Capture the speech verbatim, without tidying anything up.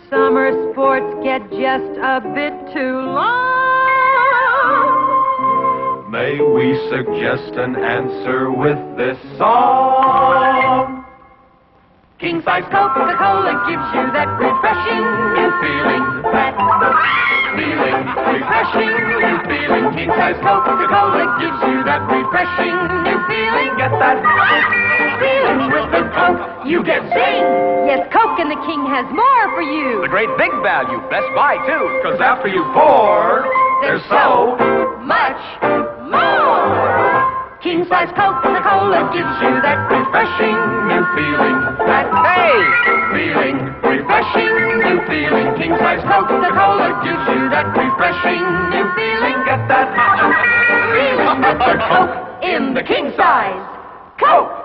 Summer sports get just a bit too long. May we suggest an answer with this song? King-size Coca-Cola gives you that refreshing new feeling. That feeling, refreshing new feeling. King-size Coca-Cola gives you that refreshing new feeling. Get that feeling with the Coke, you get zing. Yes, Coke and the King has more for you. The great big value, best buy too. Cause after you pour, there's so much more. King-size Coca-Cola gives you that refreshing new feeling. That Hey! feeling, refreshing new feeling. King-size Coca-Cola gives you that refreshing new feeling. Get that feeling with the Coke in the king size. Coke!